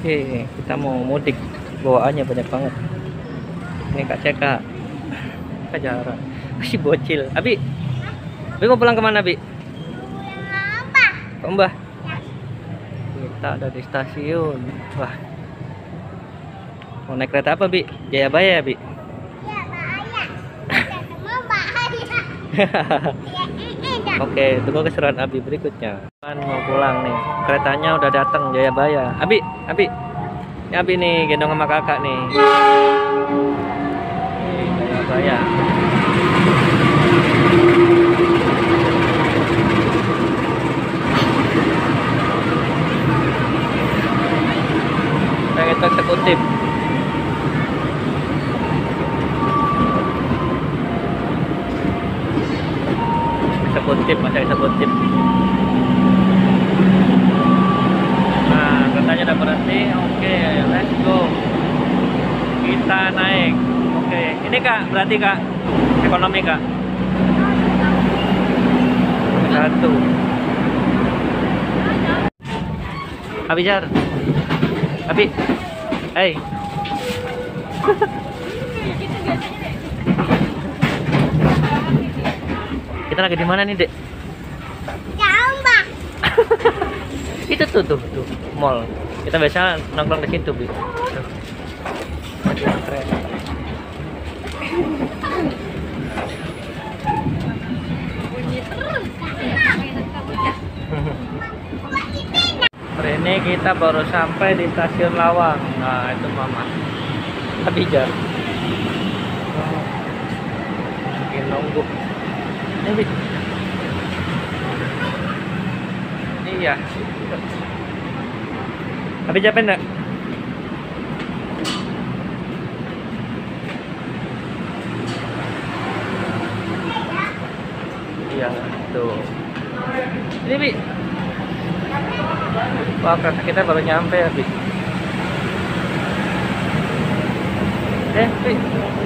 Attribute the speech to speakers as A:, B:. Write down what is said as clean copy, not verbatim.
A: Oke, kita mau mudik. Bawaannya banyak banget. Ini Kak Ceka. Kak Jara. Masih bocil. Abi mau pulang kemana, Abi? Ke Mbah. Kita ada di stasiun. Wah, mau naik kereta apa, Bi? Jayabaya ya, Bi? Oke, tunggu keseruan Abi berikutnya. Kan mau pulang nih. Keretanya udah datang Jayabaya. Abi. Ini Abi nih gendong sama kakak nih. Nih, Jayabaya. Kita eksekutif. Masa eksekutif. Nah, katanya udah berhenti. Oke, let's go. Kita naik. Oke, ini Kak, berarti Kak ekonomi Kak. Satu. Abi Jar. Abi. Hey. Kita lagi di mana nih, Dek?
B: Jauh, Mbak.
A: Itu tuh, mall. Kita biasa nongkrong di situ, Bi. Tuh. Keren. Hari ini kita baru sampai di stasiun Lawang. Nah, itu Mama. Abijah. Lagi nunggu. Ini. Iya. Abijah capek enggak? Iya, tuh. Ini, Bi. Wah, kereta kita baru nyampe ya, Bi. Bi.